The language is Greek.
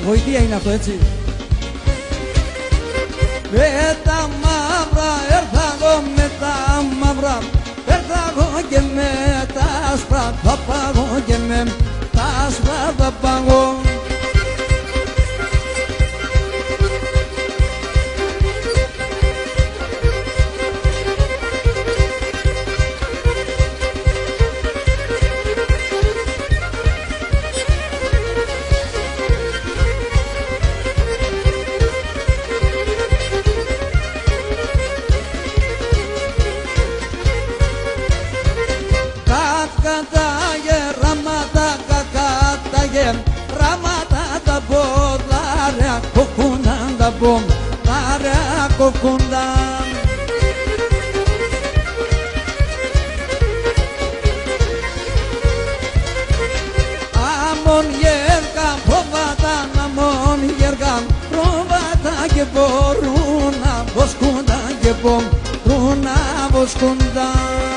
γοητεία είναι αυτό, έτσι. Με τα μαύρα έρθα εγώ, με τα μαύρα έρθα εγώ και με τα άσπρα θα πάγω, και με τα άσπρα θα πάγω. Ράματα τα πόδαρια κοκκούνταν, τα πόδαρια κοκκούνταν. Αμόν γέργα φοβάταν, αμόν γέργα πρόβατα και μπορούν να βοσκούνταν, και μπορούν να βοσκούνταν.